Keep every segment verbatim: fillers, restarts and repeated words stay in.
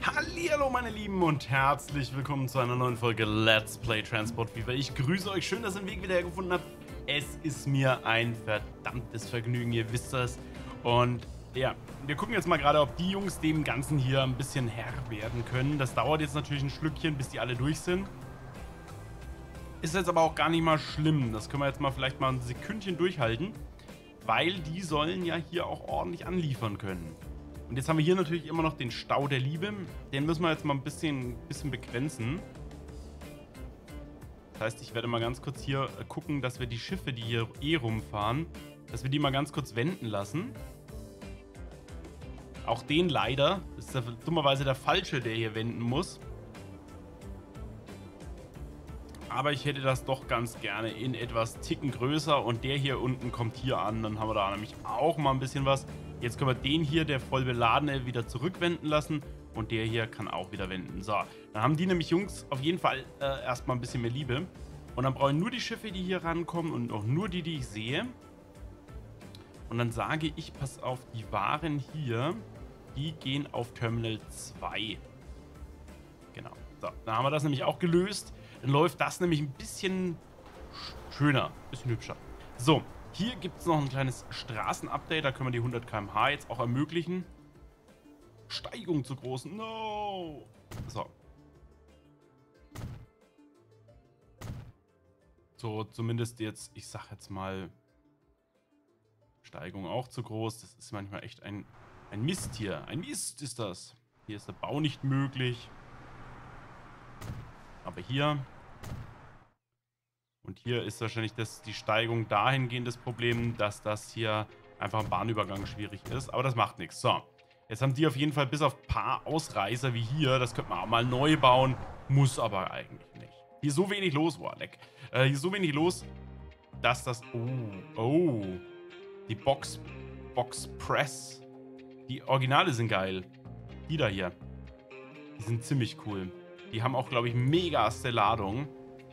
Hallihallo meine Lieben und herzlich willkommen zu einer neuen Folge Let's Play Transport Fever. Ich grüße euch, schön, dass ihr den Weg wieder hergefunden habt. Es ist mir ein verdammtes Vergnügen, ihr wisst das. Und ja, wir gucken jetzt mal gerade, ob die Jungs dem Ganzen hier ein bisschen Herr werden können. Das dauert jetzt natürlich ein Schlückchen, bis die alle durch sind. Ist jetzt aber auch gar nicht mal schlimm. Das können wir jetzt mal vielleicht mal ein Sekündchen durchhalten, weil die sollen ja hier auch ordentlich anliefern können. Und jetzt haben wir hier natürlich immer noch den Stau der Liebe. Den müssen wir jetzt mal ein bisschen, bisschen begrenzen. Das heißt, ich werde mal ganz kurz hier gucken, dass wir die Schiffe, die hier eh rumfahren, dass wir die mal ganz kurz wenden lassen. Auch den leider. Das ist der, dummerweise der Falsche, der hier wenden muss. Aber ich hätte das doch ganz gerne in etwas Ticken größer. Und der hier unten kommt hier an. Dann haben wir da nämlich auch mal ein bisschen was. Jetzt können wir den hier, der voll beladene, wieder zurückwenden lassen. Und der hier kann auch wieder wenden. So, dann haben die nämlich Jungs auf jeden Fall äh, erstmal ein bisschen mehr Liebe. Und dann brauche ich nur die Schiffe, die hier rankommen und auch nur die, die ich sehe. Und dann sage ich, pass auf, die Waren hier, die gehen auf Terminal zwei. Genau. So, dann haben wir das nämlich auch gelöst. Dann läuft das nämlich ein bisschen schöner, ein bisschen hübscher. So. Hier gibt es noch ein kleines Straßenupdate, da können wir die hundert Kilometer pro Stunde jetzt auch ermöglichen. Steigung zu groß, no! So. So, zumindest jetzt, ich sag jetzt mal, Steigung auch zu groß. Das ist manchmal echt ein, ein Mist hier. Ein Mist ist das. Hier ist der Bau nicht möglich. Aber hier... Und hier ist wahrscheinlich das, die Steigung dahingehend das Problem, dass das hier einfach ein Bahnübergang schwierig ist. Aber das macht nichts. So, jetzt haben die auf jeden Fall bis auf ein paar Ausreißer wie hier, das könnte man auch mal neu bauen, muss aber eigentlich nicht. Hier ist so wenig los, boah, leck. Äh, hier ist so wenig los, dass das... Oh, oh. Die Box, Box Press. Die Originale sind geil. Die da hier. Die sind ziemlich cool. Die haben auch, glaube ich, mega Ladung.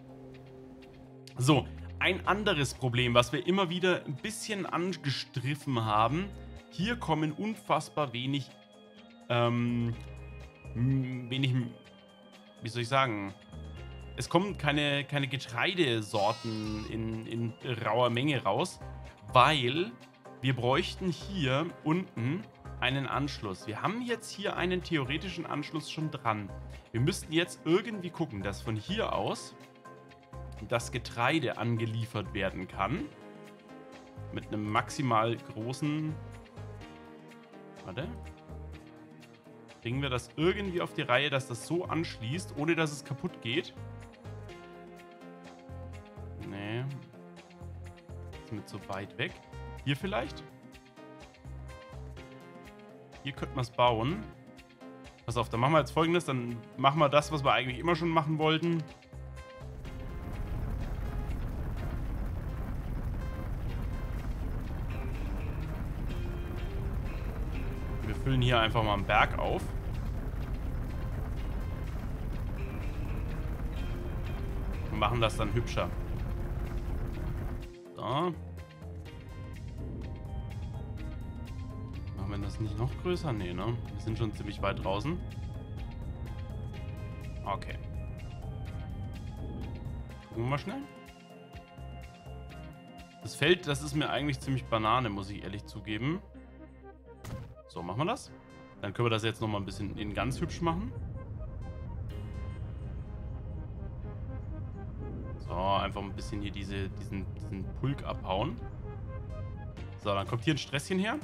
So, ein anderes Problem, was wir immer wieder ein bisschen angestriffen haben. Hier kommen unfassbar wenig, ähm, wenig, wie soll ich sagen, es kommen keine, keine Getreidesorten in, in rauer Menge raus, weil wir bräuchten hier unten einen Anschluss. Wir haben jetzt hier einen theoretischen Anschluss schon dran. Wir müssten jetzt irgendwie gucken, dass von hier aus das Getreide angeliefert werden kann. Mit einem maximal großen... Warte. Bringen wir das irgendwie auf die Reihe, dass das so anschließt, ohne dass es kaputt geht? Nee. Ist mir zu weit weg. Hier vielleicht? Hier könnten wir es bauen. Pass auf, dann machen wir jetzt Folgendes. Dann machen wir das, was wir eigentlich immer schon machen wollten. Wir füllen hier einfach mal einen Berg auf. Und machen das dann hübscher. So. Machen wir das nicht noch größer? Nee, ne? Wir sind schon ziemlich weit draußen. Okay. Gucken wir mal schnell. Das Feld, das ist mir eigentlich ziemlich Banane, muss ich ehrlich zugeben. So, machen wir das. Dann können wir das jetzt nochmal ein bisschen in ganz hübsch machen. So, einfach ein bisschen hier diese, diesen, diesen Pulk abhauen. So, dann kommt hier ein Stresschen her.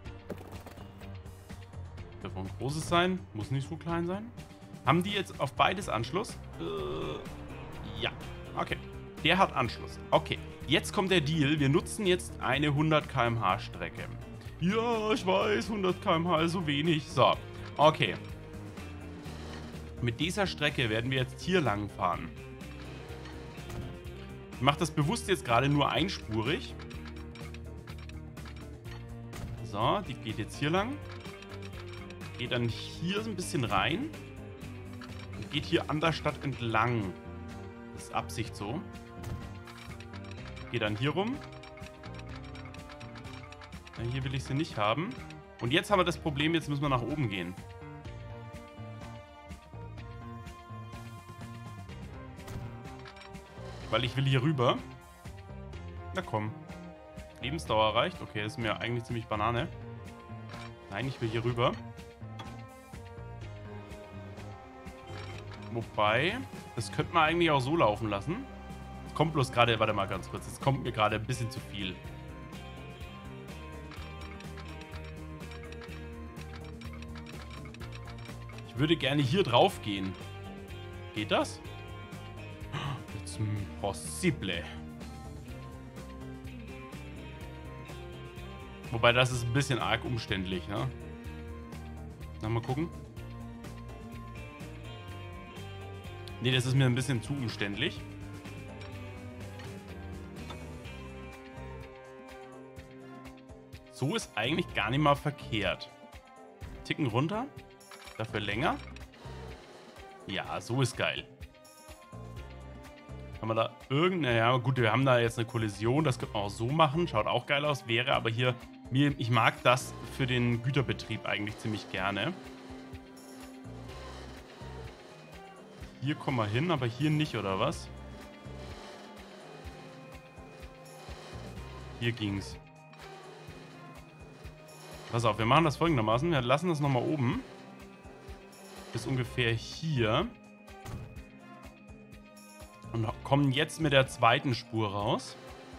Darf auch ein großes sein. Muss nicht so klein sein. Haben die jetzt auf beides Anschluss? Äh, ja. Okay. Der hat Anschluss. Okay. Jetzt kommt der Deal. Wir nutzen jetzt eine hundert Kilometer pro Stunde Strecke. Ja, ich weiß, hundert Kilometer pro Stunde ist so wenig. So, okay. Mit dieser Strecke werden wir jetzt hier lang fahren. Ich mache das bewusst jetzt gerade nur einspurig. So, die geht jetzt hier lang. Geht dann hier so ein bisschen rein. Und geht hier an der Stadt entlang. Das ist Absicht so. Geht dann hier rum. Hier will ich sie nicht haben. Und jetzt haben wir das Problem, jetzt müssen wir nach oben gehen. weil ich will hier rüber. Na komm. Lebensdauer erreicht. Okay, das ist mir eigentlich ziemlich Banane. Nein, ich will hier rüber. Wobei, das könnte man eigentlich auch so laufen lassen. Es kommt bloß gerade, warte mal ganz kurz, es kommt mir gerade ein bisschen zu viel. Ich würde gerne hier drauf gehen. Geht das? It's impossible. Wobei, das ist ein bisschen arg umständlich, ne? Na, mal gucken. Ne, das ist mir ein bisschen zu umständlich. So ist eigentlich gar nicht mal verkehrt. Ticken runter. Dafür länger. Ja, so ist geil. Haben wir da irgendeine... Ja, gut, wir haben da jetzt eine Kollision. Das könnte man auch so machen. Schaut auch geil aus. Wäre aber hier... Mir, ich mag das für den Güterbetrieb eigentlich ziemlich gerne. Hier kommen wir hin, aber hier nicht, oder was? Hier ging's. Pass auf, wir machen das folgendermaßen. Wir lassen das nochmal oben. Bis ungefähr hier. Und kommen jetzt mit der zweiten Spur raus.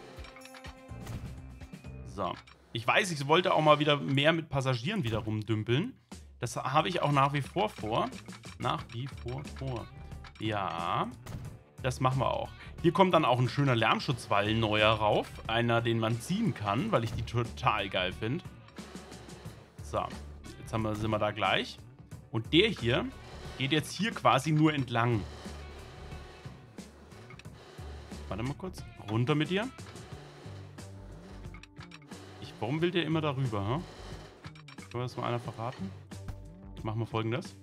So. Ich weiß, ich wollte auch mal wieder mehr mit Passagieren wieder rumdümpeln. Das habe ich auch nach wie vor vor. Nach wie vor vor. Ja, das machen wir auch. Hier kommt dann auch ein schöner Lärmschutzwall neuer rauf. Einer, den man ziehen kann, weil ich die total geil finde. So, jetzt haben wir, sind wir da gleich. Und der hier geht jetzt hier quasi nur entlang. Warte mal kurz. Runter mit dir. Ich, warum will der immer darüber? Hm? Können wir das mal einer verraten? Machen wir Folgendes.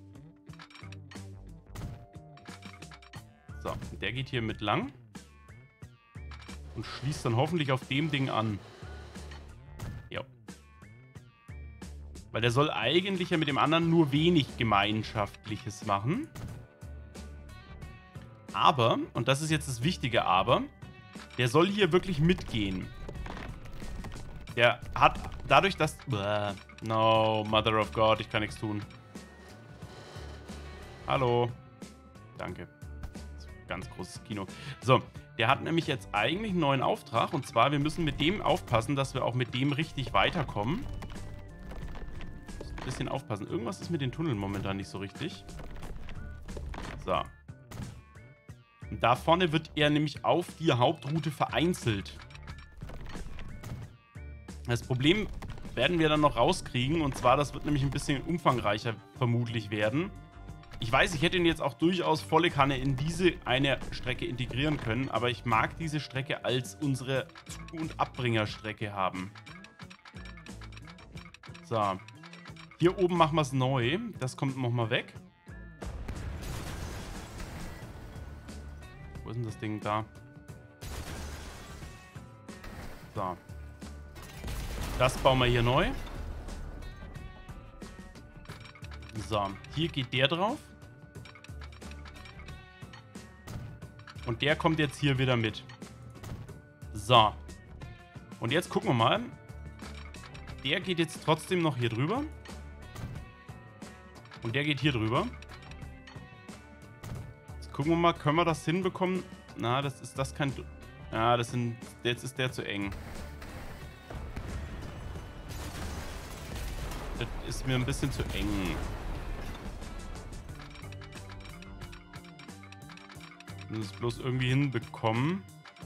So, der geht hier mit lang. Und schließt dann hoffentlich auf dem Ding an. Ja. Weil der soll eigentlich ja mit dem anderen nur wenig Gemeinschaftliches machen. Aber, und das ist jetzt das wichtige Aber, der soll hier wirklich mitgehen. Der hat dadurch, dass... Bäh, no, Mother of God, ich kann nichts tun. Hallo. Danke. Ganz großes Kino. So, der hat nämlich jetzt eigentlich einen neuen Auftrag. Und zwar, wir müssen mit dem aufpassen, dass wir auch mit dem richtig weiterkommen. Ein bisschen aufpassen. Irgendwas ist mit den Tunneln momentan nicht so richtig. So. Und da vorne wird er nämlich auf die Hauptroute vereinzelt. Das Problem werden wir dann noch rauskriegen. Und zwar, das wird nämlich ein bisschen umfangreicher vermutlich werden. Ich weiß, ich hätte ihn jetzt auch durchaus volle Kanne in diese eine Strecke integrieren können, aber ich mag diese Strecke als unsere Zu- und Abbringerstrecke haben. So. Hier oben machen wir es neu. Das kommt nochmal weg. Wo ist denn das Ding da? So. Das bauen wir hier neu. So, hier geht der drauf. Und der kommt jetzt hier wieder mit. So. Und jetzt gucken wir mal. Der geht jetzt trotzdem noch hier drüber. Und der geht hier drüber. Jetzt gucken wir mal, können wir das hinbekommen? Na, das ist das kein... Ja, das sind... Jetzt ist der zu eng. Das ist mir ein bisschen zu eng. Wir müssen es bloß irgendwie hinbekommen.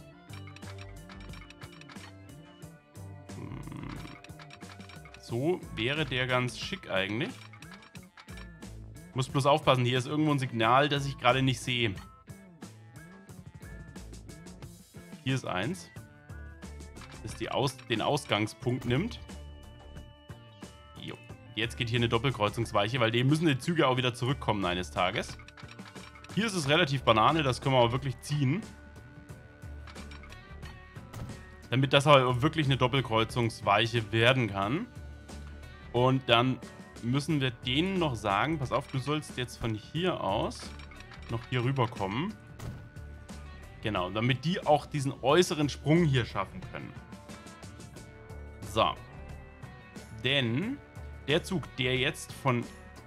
So wäre der ganz schick eigentlich. Muss bloß aufpassen, hier ist irgendwo ein Signal, das ich gerade nicht sehe. Hier ist eins. Das die Aus den Ausgangspunkt nimmt. Jo. Jetzt geht hier eine Doppelkreuzungsweiche, weil dem müssen die Züge auch wieder zurückkommen eines Tages. Hier ist es relativ Banane, das können wir aber wirklich ziehen. Damit das aber wirklich eine Doppelkreuzungsweiche werden kann. Und dann müssen wir denen noch sagen, pass auf, du sollst jetzt von hier aus noch hier rüber kommen. Genau, damit die auch diesen äußeren Sprung hier schaffen können. So. Denn der Zug, der jetzt von...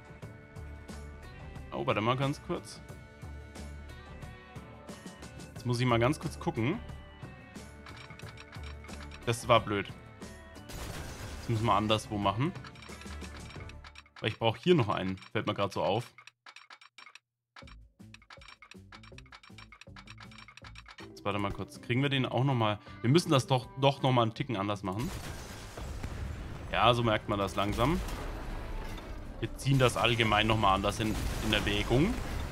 Oh, warte mal ganz kurz. Jetzt muss ich mal ganz kurz gucken. Das war blöd. Das müssen wir anderswo machen. Weil ich brauche hier noch einen. Fällt mir gerade so auf. Jetzt warte mal kurz. Kriegen wir den auch nochmal... Wir müssen das doch, doch nochmal einen Ticken anders machen. Ja, so merkt man das langsam. Wir ziehen das allgemein nochmal anders in, in Erwägung.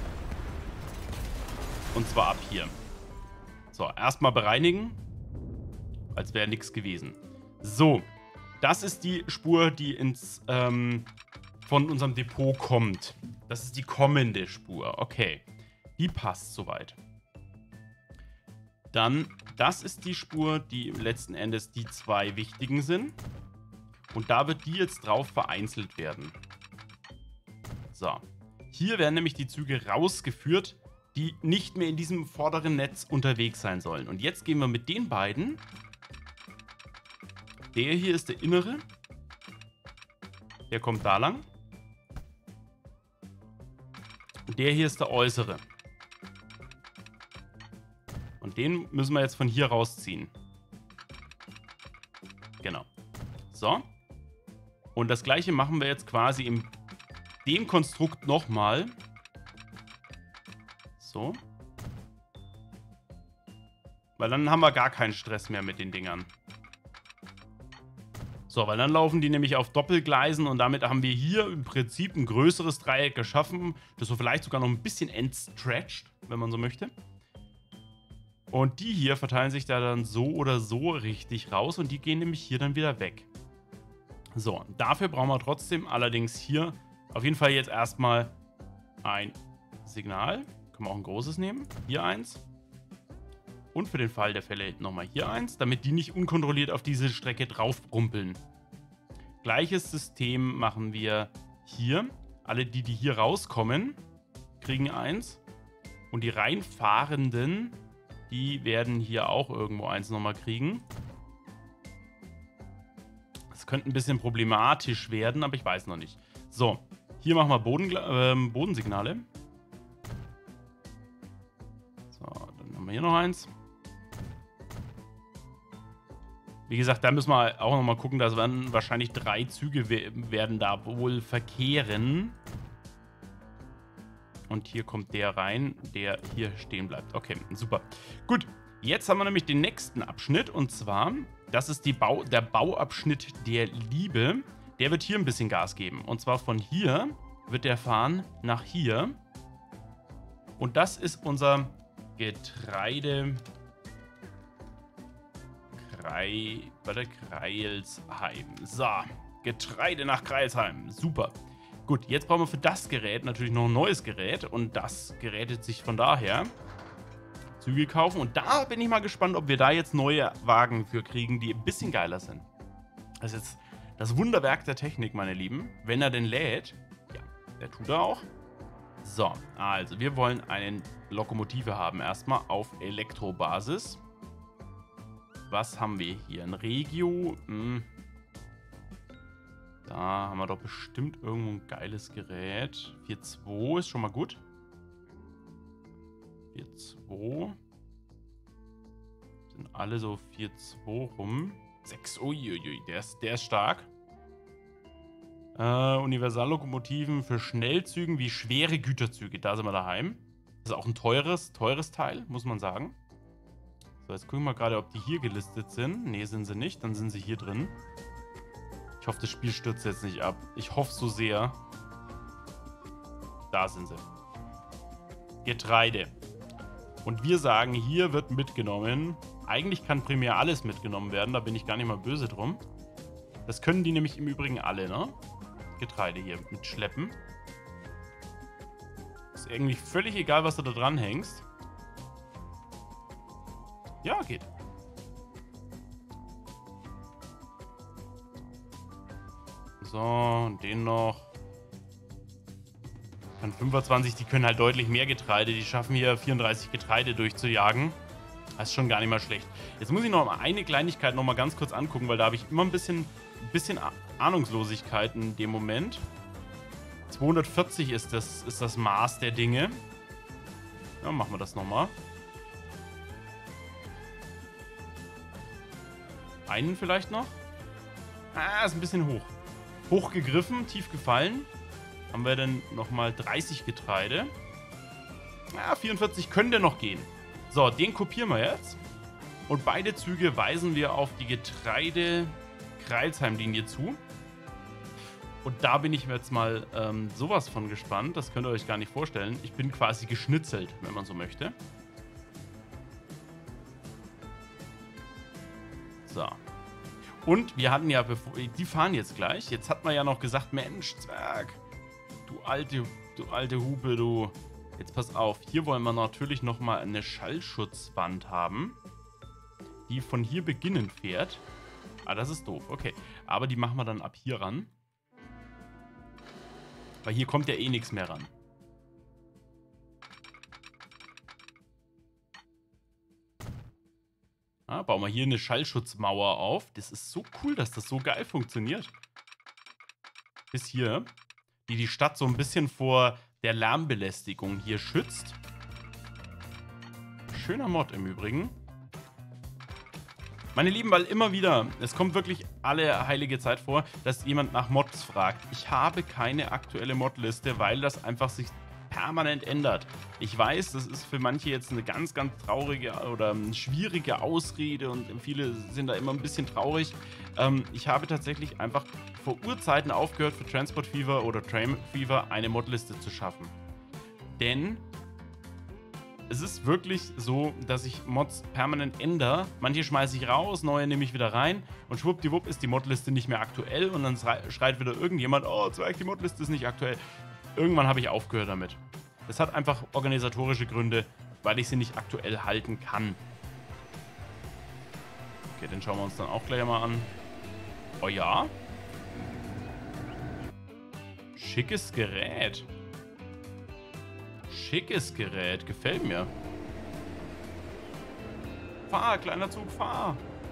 Und zwar ab hier. So, erstmal bereinigen. Als wäre nichts gewesen. So, das ist die Spur, die ins ähm, von unserem Depot kommt. Das ist die kommende Spur. Okay, die passt soweit. Dann, das ist die Spur, die letzten Endes die zwei wichtigen sind. Und da wird die jetzt drauf vereinzelt werden. So, hier werden nämlich die Züge rausgeführt, die nicht mehr in diesem vorderen Netz unterwegs sein sollen. Und jetzt gehen wir mit den beiden. Der hier ist der innere. Der kommt da lang. Und der hier ist der äußere. Und den müssen wir jetzt von hier rausziehen. Genau. So. Und das gleiche machen wir jetzt quasi in dem Konstrukt nochmal. So. Weil dann haben wir gar keinen Stress mehr mit den Dingern. So, weil dann laufen die nämlich auf Doppelgleisen und damit haben wir hier im Prinzip ein größeres Dreieck geschaffen, das so vielleicht sogar noch ein bisschen entstretcht, wenn man so möchte. Und die hier verteilen sich da dann so oder so richtig raus und die gehen nämlich hier dann wieder weg. So, dafür brauchen wir trotzdem allerdings hier auf jeden Fall jetzt erstmal ein Signal. Können wir auch ein großes nehmen. Hier eins. Und für den Fall der Fälle nochmal hier eins, damit die nicht unkontrolliert auf diese Strecke draufrumpeln. Gleiches System machen wir hier. Alle die, die hier rauskommen, kriegen eins. Und die reinfahrenden, die werden hier auch irgendwo eins nochmal kriegen. Das könnte ein bisschen problematisch werden, aber ich weiß noch nicht. So, hier machen wir Boden, äh, Bodensignale. So, dann haben wir hier noch eins. Wie gesagt, da müssen wir auch nochmal gucken, dass werden wahrscheinlich drei Züge werden da wohl verkehren. Und hier kommt der rein, der hier stehen bleibt. Okay, super. Gut, jetzt haben wir nämlich den nächsten Abschnitt. Und zwar, das ist die Bau, der Bauabschnitt der Liebe. Der wird hier ein bisschen Gas geben. Und zwar von hier wird der fahren nach hier. Und das ist unser Getreide... Krei, warte, Kreilsheim. So, Getreide nach Kreilsheim. Super. Gut, jetzt brauchen wir für das Gerät natürlich noch ein neues Gerät. Und das gerätet sich von daher. Züge kaufen. Und da bin ich mal gespannt, ob wir da jetzt neue Wagen für kriegen, die ein bisschen geiler sind. Das ist jetzt das Wunderwerk der Technik, meine Lieben. Wenn er denn lädt. Ja, der tut er auch. So, also wir wollen eine Lokomotive haben. Erstmal auf Elektrobasis. Was haben wir hier? Ein Regio. Hm. Da haben wir doch bestimmt irgendwo ein geiles Gerät. vier zwei ist schon mal gut. vier zwei. Sind alle so vier zwei rum. sechs. Uiuiui, der ist, der ist stark. Äh, Universallokomotiven für Schnellzügen wie schwere Güterzüge. Da sind wir daheim. Das ist auch ein teures, teures Teil, muss man sagen. So, jetzt gucken wir gerade, ob die hier gelistet sind. Ne, sind sie nicht. Dann sind sie hier drin. Ich hoffe, das Spiel stürzt jetzt nicht ab. Ich hoffe so sehr. Da sind sie. Getreide. Und wir sagen, hier wird mitgenommen. Eigentlich kann primär alles mitgenommen werden. Da bin ich gar nicht mal böse drum. Das können die nämlich im Übrigen alle, ne? Getreide hier mit Schleppen. Ist irgendwie völlig egal, was du da dran hängst. Ja, geht. So, und den noch. Kann fünfundzwanzig, die können halt deutlich mehr Getreide. Die schaffen hier vierunddreißig Getreide durchzujagen. Das ist schon gar nicht mal schlecht. Jetzt muss ich noch mal eine Kleinigkeit noch mal ganz kurz angucken, weil da habe ich immer ein bisschen, ein bisschen Ahnungslosigkeit in dem Moment. zweihundertvierzig ist das, ist das Maß der Dinge. Ja, machen wir das nochmal. Einen vielleicht noch. Ah, ist ein bisschen hoch. Hoch gegriffen, tief gefallen. Haben wir dann nochmal dreißig Getreide. Ja, vierundvierzig könnte noch gehen. So, den kopieren wir jetzt. Und beide Züge weisen wir auf die Getreide-Kreilsheim-Linie zu. Und da bin ich jetzt mal ähm, sowas von gespannt. Das könnt ihr euch gar nicht vorstellen. Ich bin quasi geschnitzelt, wenn man so möchte. So. Und wir hatten ja, bevor, die fahren jetzt gleich. Jetzt hat man ja noch gesagt, Mensch, Zwerg, du alte, du alte Hupe, du. Jetzt pass auf, hier wollen wir natürlich nochmal eine Schallschutzwand haben, die von hier beginnend fährt. Ah, das ist doof, okay. Aber die machen wir dann ab hier ran. Weil hier kommt ja eh nichts mehr ran. Ah, bauen wir hier eine Schallschutzmauer auf. Das ist so cool, dass das so geil funktioniert. Bis hier. Die die Stadt so ein bisschen vor der Lärmbelästigung hier schützt. Schöner Mod im Übrigen. Meine Lieben, weil immer wieder, es kommt wirklich alle heilige Zeit vor, dass jemand nach Mods fragt. Ich habe keine aktuelle Modliste, weil das einfach sich permanent ändert. Ich weiß, das ist für manche jetzt eine ganz, ganz traurige oder schwierige Ausrede und viele sind da immer ein bisschen traurig. Ähm, ich habe tatsächlich einfach vor Urzeiten aufgehört, für Transport Fever oder Train Fever eine Modliste zu schaffen. Denn es ist wirklich so, dass ich Mods permanent ändere. Manche schmeiße ich raus, neue nehme ich wieder rein und schwuppdiwupp ist die Modliste nicht mehr aktuell und dann schreit wieder irgendjemand, oh, Zwerg, die Modliste ist nicht aktuell. Irgendwann habe ich aufgehört damit. Das hat einfach organisatorische Gründe, weil ich sie nicht aktuell halten kann. Okay, den schauen wir uns dann auch gleich mal an. Oh ja. Schickes Gerät. Schickes Gerät. Gefällt mir. Fahr, kleiner Zug, fahr.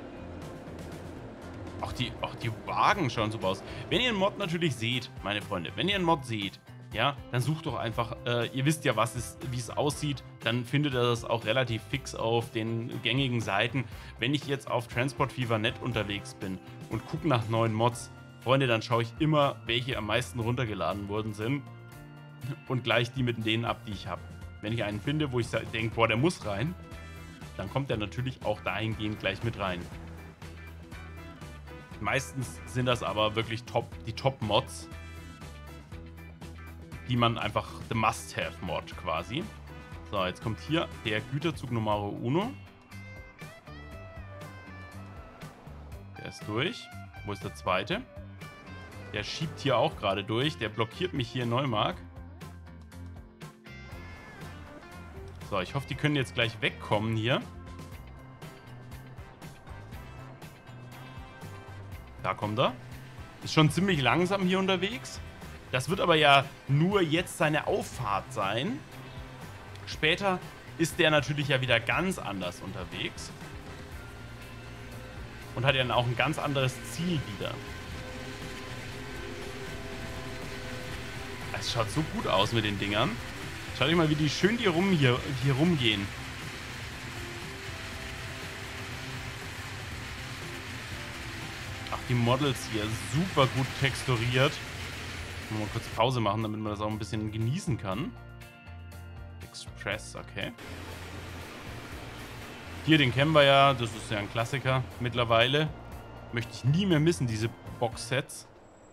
Auch die, auch die Wagen schauen super aus. Wenn ihr einen Mod natürlich seht, meine Freunde, wenn ihr einen Mod seht, ja, dann sucht doch einfach, äh, ihr wisst ja, was es, wie es aussieht, dann findet ihr das auch relativ fix auf den gängigen Seiten. Wenn ich jetzt auf Transport Fever Punkt net unterwegs bin und gucke nach neuen Mods, Freunde, dann schaue ich immer, welche am meisten runtergeladen worden sind und gleich die mit denen ab, die ich habe. Wenn ich einen finde, wo ich denke, boah, der muss rein, dann kommt der natürlich auch dahingehend gleich mit rein. Meistens sind das aber wirklich top, die Top-Mods, die man einfach, the Must-Have-Mod quasi. So, jetzt kommt hier der Güterzug Numero Uno. Der ist durch. Wo ist der zweite? Der schiebt hier auch gerade durch. Der blockiert mich hier in Neumark. So, ich hoffe, die können jetzt gleich wegkommen hier. Da kommt er. Ist schon ziemlich langsam hier unterwegs. Das wird aber ja nur jetzt seine Auffahrt sein. Später ist der natürlich ja wieder ganz anders unterwegs. Und hat ja dann auch ein ganz anderes Ziel wieder. Es schaut so gut aus mit den Dingern. Schaut euch mal, wie die schön hier, rum, hier, hier rumgehen. Ach, die Models hier super gut texturiert. Mal kurz Pause machen, damit man das auch ein bisschen genießen kann. Express, okay. Hier, den kennen wir ja. Das ist ja ein Klassiker mittlerweile. Möchte ich nie mehr missen, diese Boxsets.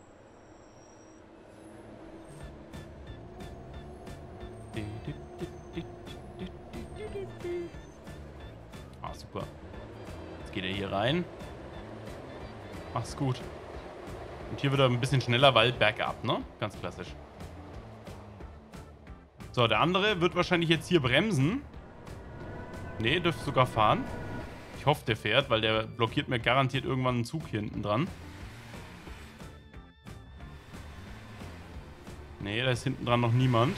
Ah, super. Jetzt geht er hier rein. Mach's gut. Und hier wird er ein bisschen schneller, weil bergab, ne? Ganz klassisch. So, der andere wird wahrscheinlich jetzt hier bremsen. Ne, dürfte sogar fahren. Ich hoffe, der fährt, weil der blockiert mir garantiert irgendwann einen Zug hier hinten dran. Ne, da ist hinten dran noch niemand.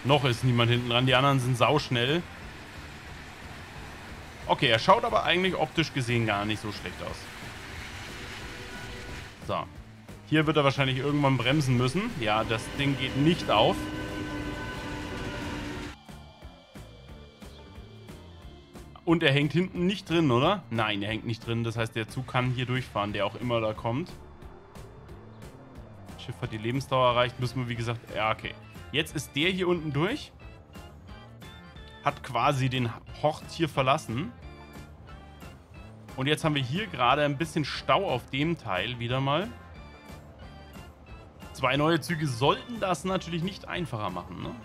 Noch ist niemand hinten dran. Die anderen sind sauschnell. Okay, er schaut aber eigentlich optisch gesehen gar nicht so schlecht aus. So. Hier wird er wahrscheinlich irgendwann bremsen müssen. Ja, das Ding geht nicht auf. Und er hängt hinten nicht drin, oder? Nein, er hängt nicht drin. Das heißt, der Zug kann hier durchfahren, der auch immer da kommt. Das Schiff hat die Lebensdauer erreicht. Müssen wir, wie gesagt... Ja, okay. Jetzt ist der hier unten durch. Hat quasi den Hort hier verlassen. Und jetzt haben wir hier gerade ein bisschen Stau auf dem Teil wieder mal. Zwei neue Züge sollten das natürlich nicht einfacher machen, ne?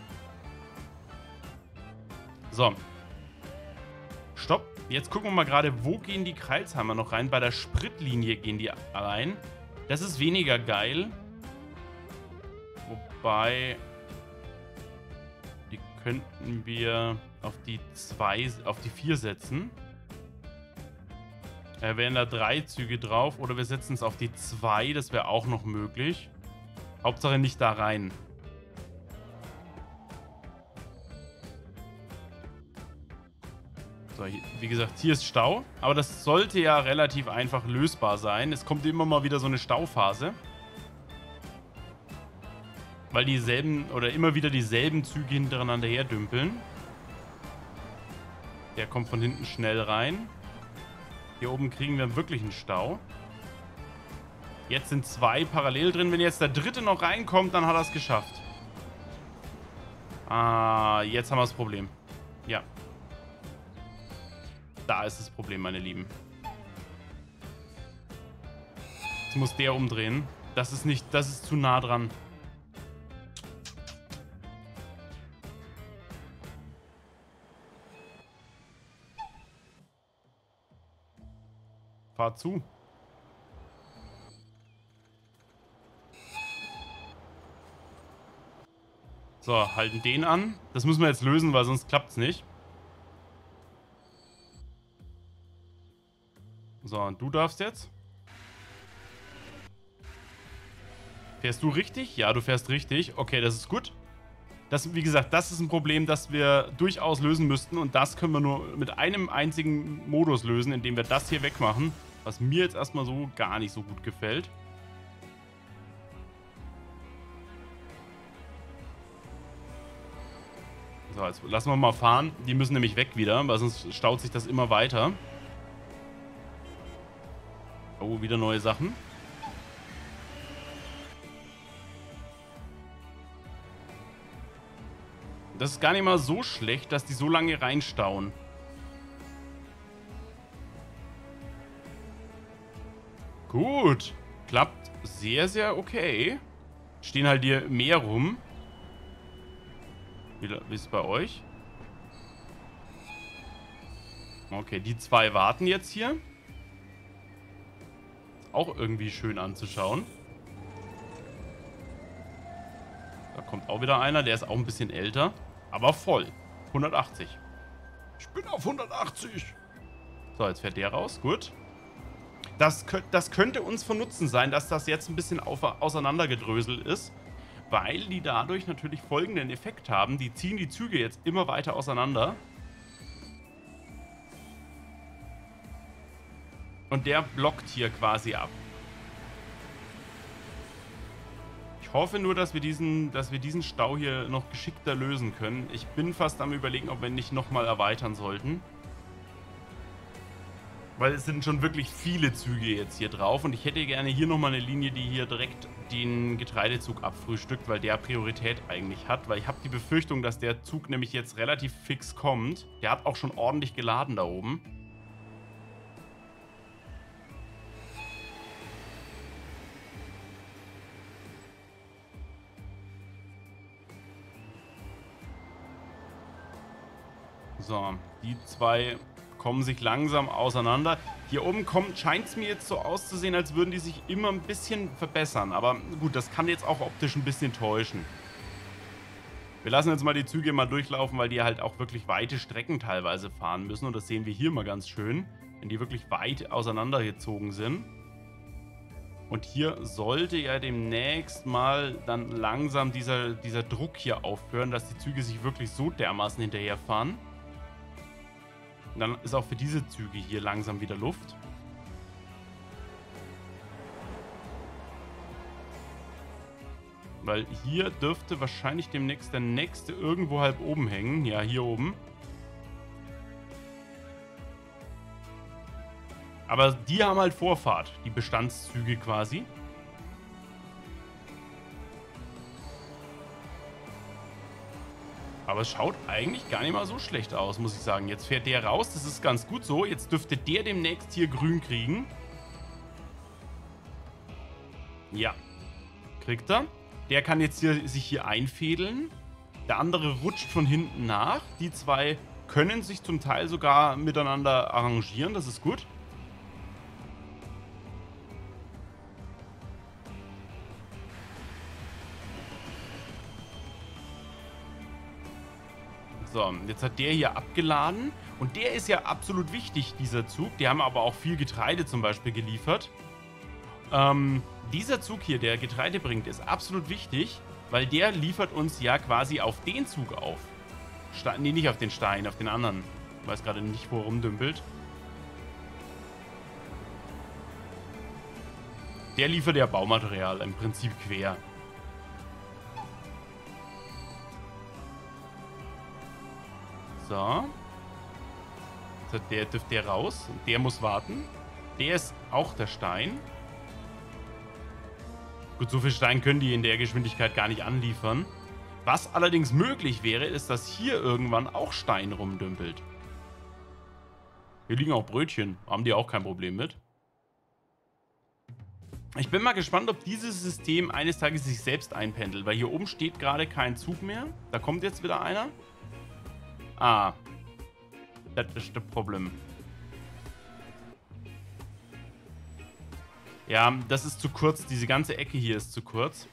So. Stopp. Jetzt gucken wir mal gerade, wo gehen die Crailsheimer noch rein? Bei der Spritlinie gehen die rein. Das ist weniger geil. Wobei... Die könnten wir auf die zwei, auf die vier setzen. Da wären da drei Züge drauf. Oder wir setzen es auf die zwei. Das wäre auch noch möglich. Hauptsache nicht da rein. So, hier, wie gesagt, hier ist Stau. Aber das sollte ja relativ einfach lösbar sein. Es kommt immer mal wieder so eine Stauphase. Weil dieselben oder immer wieder dieselben Züge hintereinander her dümpeln. Der kommt von hinten schnell rein. Hier oben kriegen wir wirklich einen Stau. Jetzt sind zwei parallel drin. Wenn jetzt der dritte noch reinkommt, dann hat er es geschafft. Ah, jetzt haben wir das Problem. Ja. Da ist das Problem, meine Lieben. Jetzt muss der umdrehen. Das ist nicht, das ist zu nah dran. Fahr zu. So, halten den an. Das müssen wir jetzt lösen, weil sonst klappt es nicht. So, und du darfst jetzt. Fährst du richtig? Ja, du fährst richtig. Okay, das ist gut. Das, wie gesagt, das ist ein Problem, das wir durchaus lösen müssten. Und das können wir nur mit einem einzigen Modus lösen, indem wir das hier wegmachen. Was mir jetzt erstmal so gar nicht so gut gefällt. So, jetzt lassen wir mal fahren. Die müssen nämlich weg wieder, weil sonst staut sich das immer weiter. Oh, wieder neue Sachen. Das ist gar nicht mal so schlecht, dass die so lange reinstauen. Gut. Klappt sehr, sehr okay. Stehen halt hier mehr rum. Wie ist es bei euch? Okay, die zwei warten jetzt hier. Ist auch irgendwie schön anzuschauen. Da kommt auch wieder einer, der ist auch ein bisschen älter. Aber voll. hundertachtzig. Ich bin auf hundertachtzig. So, jetzt fährt der raus. Gut. Das, das könnte uns von Nutzen sein, dass das jetzt ein bisschen auf, auseinandergedröselt ist. Weil die dadurch natürlich folgenden Effekt haben. Die ziehen die Züge jetzt immer weiter auseinander. Und der blockt hier quasi ab. Ich hoffe nur, dass wir diesen, dass wir diesen Stau hier noch geschickter lösen können. Ich bin fast am Überlegen, ob wir nicht nochmal erweitern sollten. Weil es sind schon wirklich viele Züge jetzt hier drauf. Und ich hätte gerne hier nochmal eine Linie, die hier direkt den Getreidezug abfrühstückt, weil der Priorität eigentlich hat. Weil ich habe die Befürchtung, dass der Zug nämlich jetzt relativ fix kommt. Der hat auch schon ordentlich geladen da oben. So, die zwei kommen sich langsam auseinander. Hier oben scheint es mir jetzt so auszusehen, als würden die sich immer ein bisschen verbessern. Aber gut, das kann jetzt auch optisch ein bisschen täuschen. Wir lassen jetzt mal die Züge mal durchlaufen, weil die halt auch wirklich weite Strecken teilweise fahren müssen. Und das sehen wir hier mal ganz schön, wenn die wirklich weit auseinandergezogen sind. Und hier sollte ja demnächst mal dann langsam dieser, dieser Druck hier aufhören, dass die Züge sich wirklich so dermaßen hinterherfahren. Und dann ist auch für diese Züge hier langsam wieder Luft. Weil hier dürfte wahrscheinlich demnächst der nächste irgendwo halb oben hängen. Ja, hier oben. Aber die haben halt Vorfahrt, die Bestandszüge quasi. Aber es schaut eigentlich gar nicht mal so schlecht aus, muss ich sagen. Jetzt fährt der raus, das ist ganz gut so. Jetzt dürfte der demnächst hier grün kriegen. Ja, kriegt er. Der kann jetzt hier, sich hier einfädeln. Der andere rutscht von hinten nach. Die zwei können sich zum Teil sogar miteinander arrangieren, das ist gut. So, jetzt hat der hier abgeladen. Und der ist ja absolut wichtig, dieser Zug. Die haben aber auch viel Getreide zum Beispiel geliefert. Ähm, dieser Zug hier, der Getreide bringt, ist absolut wichtig, weil der liefert uns ja quasi auf den Zug auf. Ste nee, nicht auf den Stein, auf den anderen. Ich weiß gerade nicht, wo er rumdümpelt. Der liefert ja Baumaterial im Prinzip quer. So. So, der dürfte der raus. Der muss warten. Der ist auch der Stein. Gut, so viel Stein können die in der Geschwindigkeit gar nicht anliefern. Was allerdings möglich wäre, ist, dass hier irgendwann auch Stein rumdümpelt. Hier liegen auch Brötchen. Haben die auch kein Problem mit. Ich bin mal gespannt, ob dieses System eines Tages sich selbst einpendelt. Weil hier oben steht gerade kein Zug mehr. Da kommt jetzt wieder einer. Ah. Das ist das Problem. Ja, das ist zu kurz. Diese ganze Ecke hier ist zu kurz.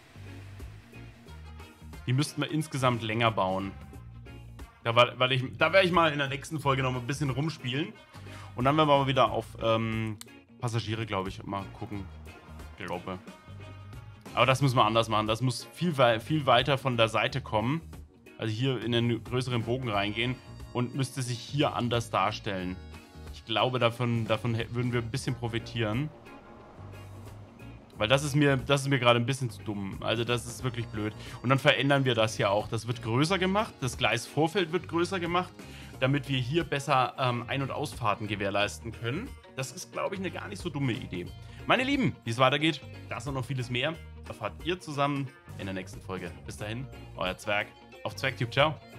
Die müssten wir insgesamt länger bauen. Da, war, weil ich, da werde ich mal in der nächsten Folge noch mal ein bisschen rumspielen. Und dann werden wir mal wieder auf ähm, Passagiere, glaube ich, mal gucken. Ich glaube. Aber das müssen wir anders machen. Das muss viel, viel weiter von der Seite kommen. Also hier in einen größeren Bogen reingehen. Und müsste sich hier anders darstellen. Ich glaube, davon, davon würden wir ein bisschen profitieren. Weil das ist mir, das ist mir gerade ein bisschen zu dumm. Also das ist wirklich blöd. Und dann verändern wir das hier auch. Das wird größer gemacht. Das Gleisvorfeld wird größer gemacht, damit wir hier besser ähm, Ein- und Ausfahrten gewährleisten können. Das ist, glaube ich, eine gar nicht so dumme Idee. Meine Lieben, wie es weitergeht, das und noch vieles mehr, erfahrt ihr zusammen in der nächsten Folge. Bis dahin, euer Zwerg auf Zwergtube. Ciao.